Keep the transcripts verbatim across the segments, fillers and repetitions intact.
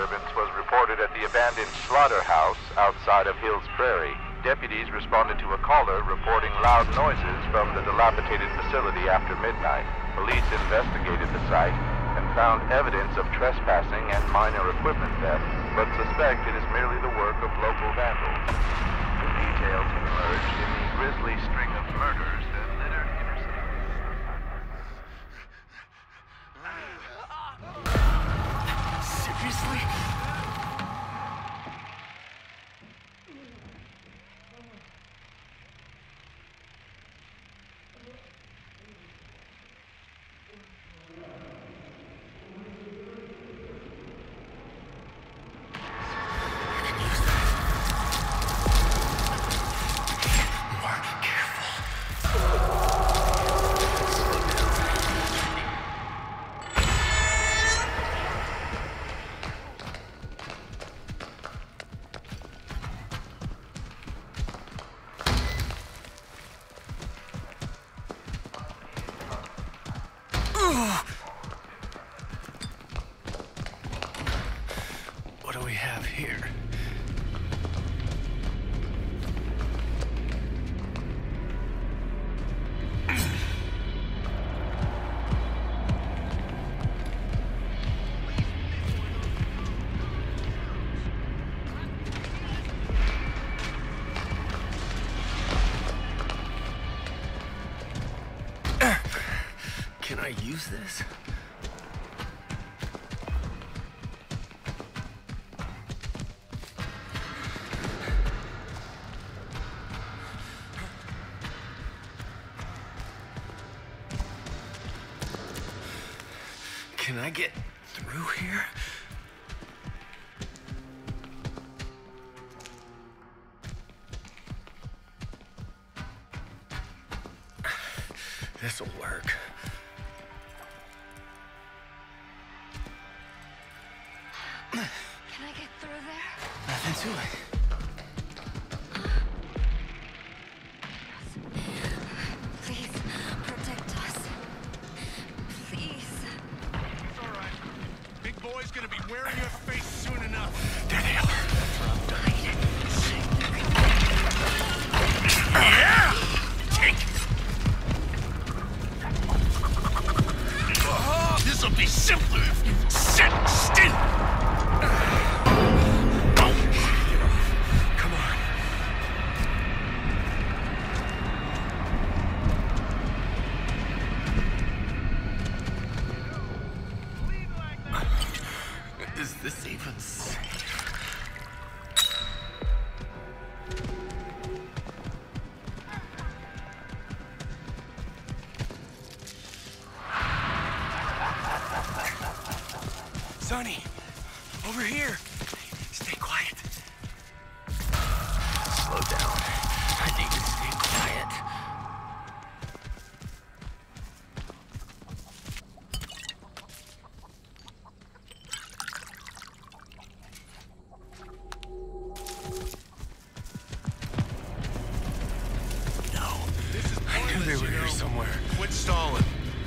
disturbance was reported at the abandoned slaughterhouse outside of Hills Prairie. Deputies responded to a caller reporting loud noises from the dilapidated facility after midnight. Police investigated the site and found evidence of trespassing and minor equipment theft, but suspect it is merely the work of local vandals. The details emerged in the grisly string of murders that littered interstate. Seriously? What do we have here? Can I use this? Can I get through here? This'll work. Can I get through there? Nothing to it. Please, protect us. Please. It's all right. Big boy's gonna be wearing your face soon enough. There they are. Yeah! Take it. This'll be simpler if you sit still. Come on. Is this even safe? Sonny, over here. Stay quiet. Slow down. I need to stay quiet. No. This is I knew they pointless, were you here know. somewhere. Quit stalling.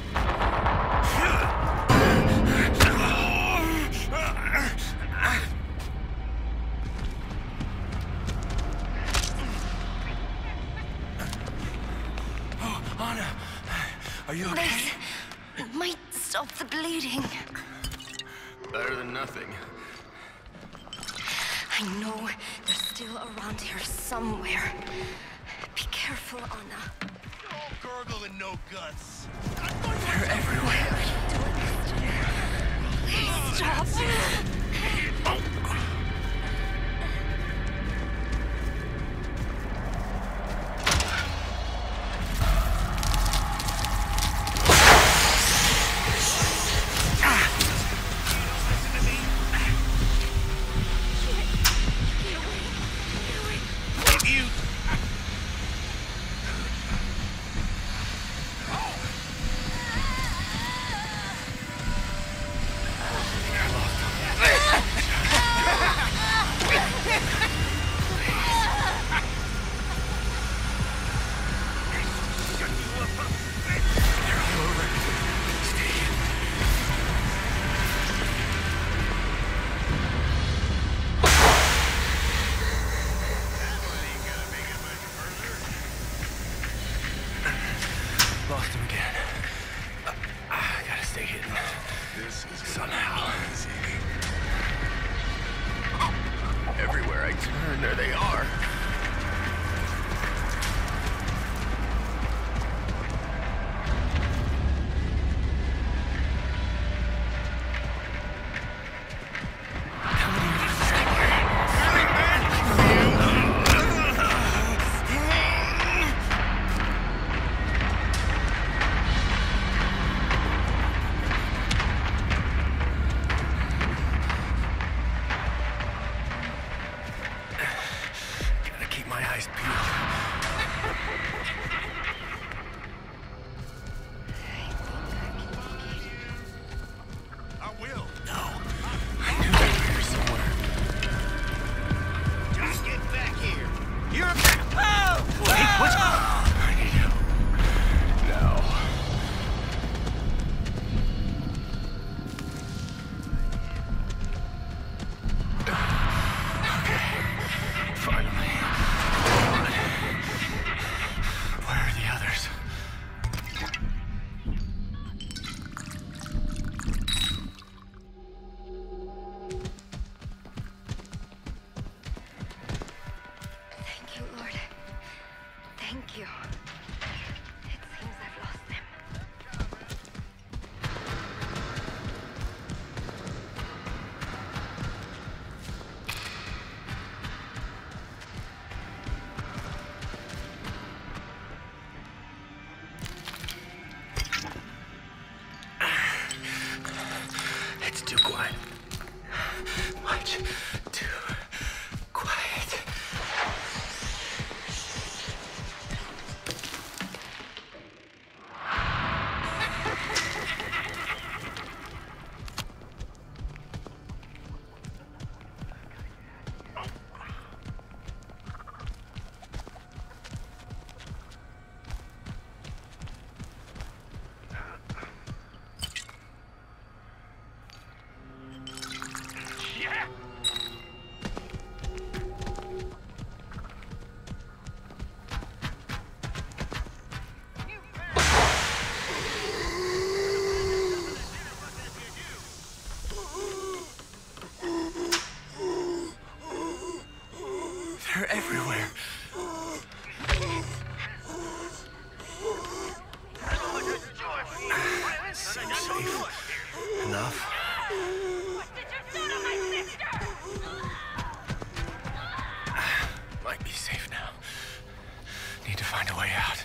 Oh, Anna, are you okay? This might stop the bleeding. Better than nothing. I know they're still around here somewhere. Be careful, Anna. All gurgle and no guts. They're everywhere. Please stop. You. lost him again. Uh, I gotta stay hidden. This is Somehow. easy. Everywhere I turn, there they are. They're everywhere. Seems safe enough. What did you do to my sister? Might be safe now. Need to find a way out.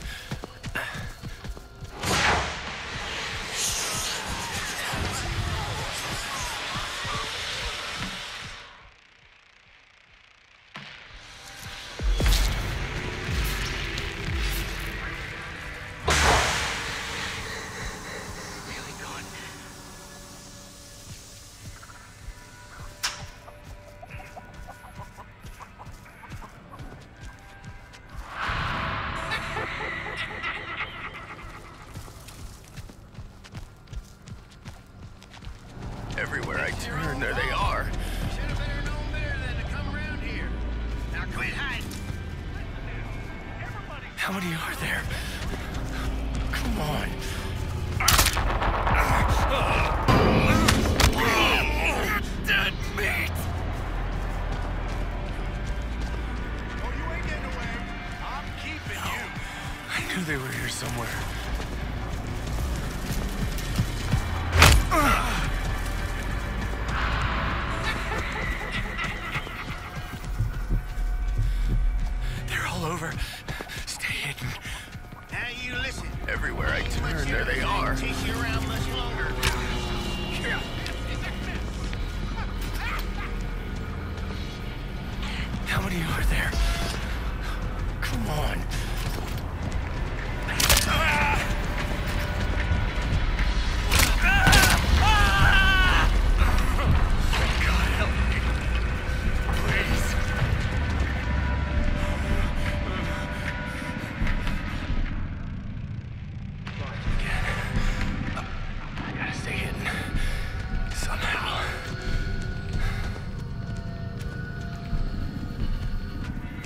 Everywhere I turn, there they are. Should have better known better than to come around here. Now quit hiding. How many are there? Come on. Dead meat. Oh, you ain't getting away. I'm keeping No. you. I knew they were here somewhere. They're all over. Stay hidden. Now you listen. Everywhere I turn, there they are. Chase you around much longer. How many are there? Come on. God help me. Please. Again. I gotta stay hidden. Somehow.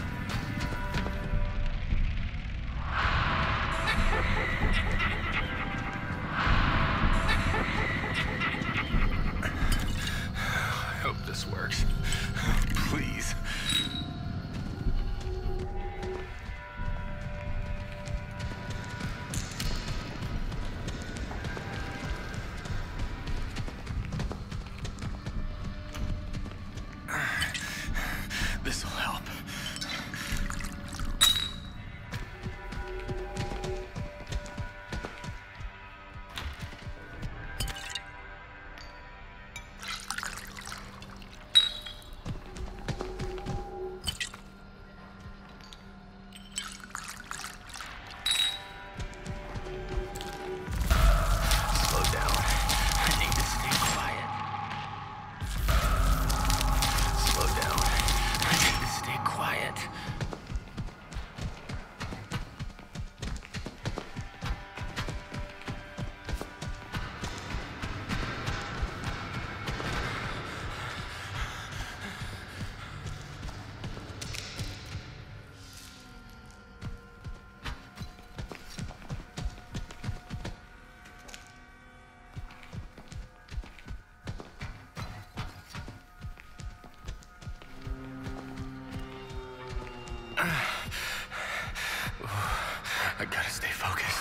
I gotta stay focused.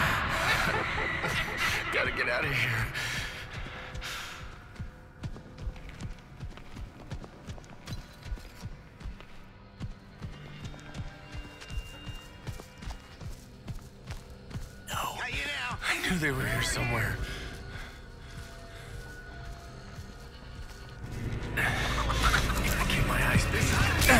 Gotta get out of here. No. Got you now. I knew they were here somewhere. Gotta keep my eyes busy.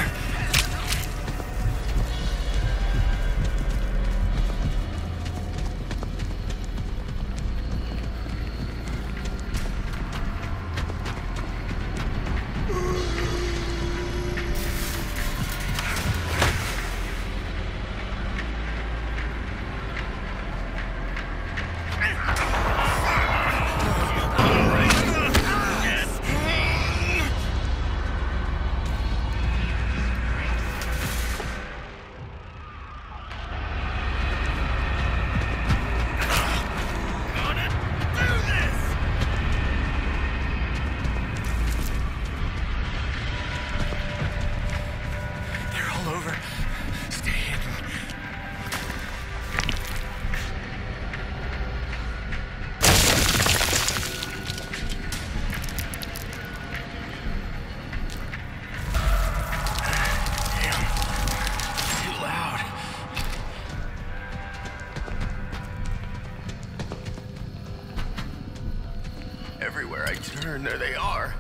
Everywhere I turn, there they are.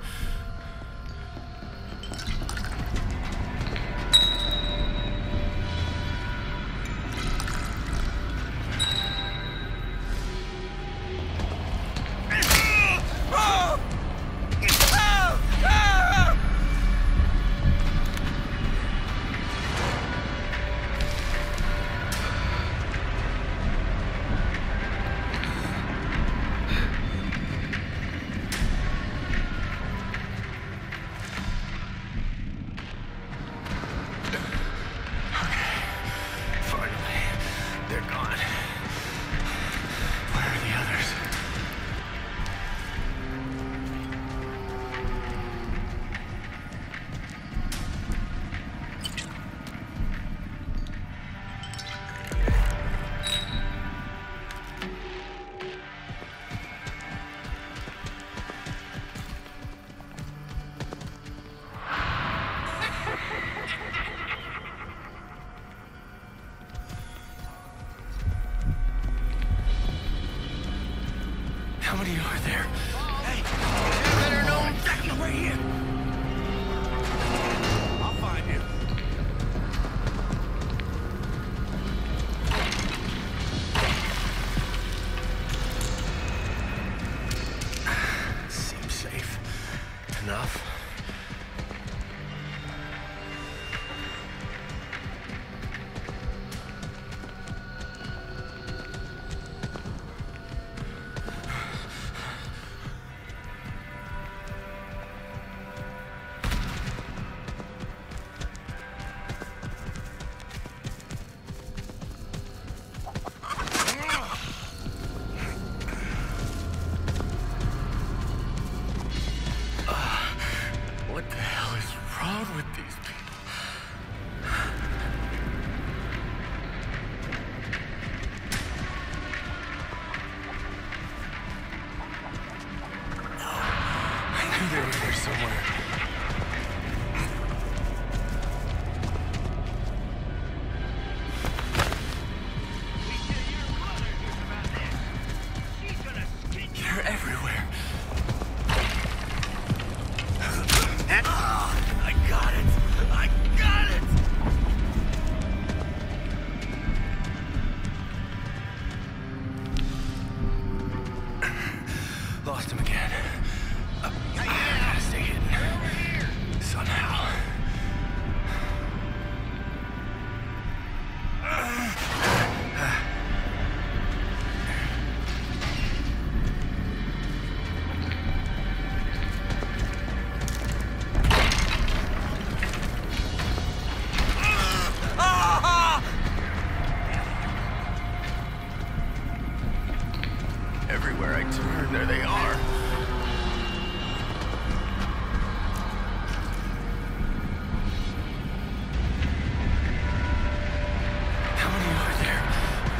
How many are there? Hey, you better know exactly where he is. I'll find you. Seems safe enough. What the hell is wrong with these people? No, I knew they were here somewhere. They're everywhere. I got it! I got it! Lost him again. Uh, I gotta stay hidden. Somehow. Everywhere I turn, there they are. How many are there?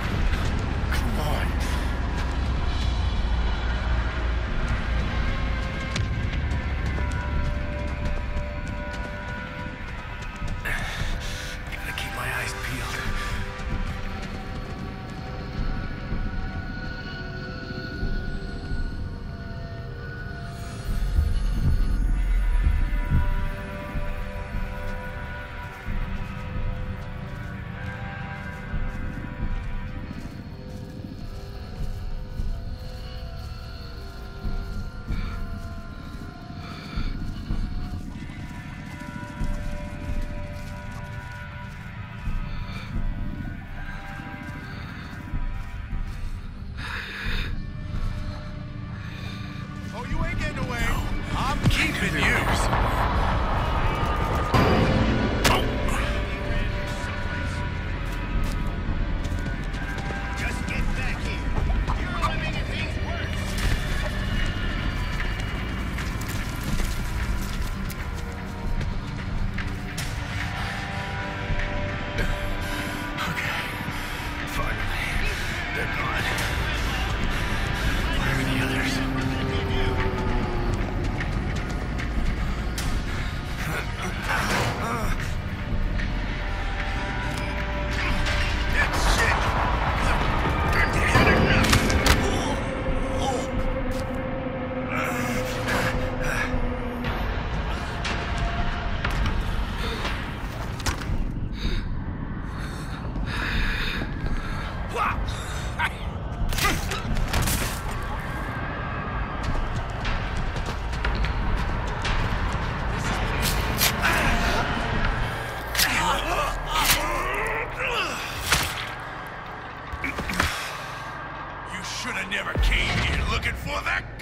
for that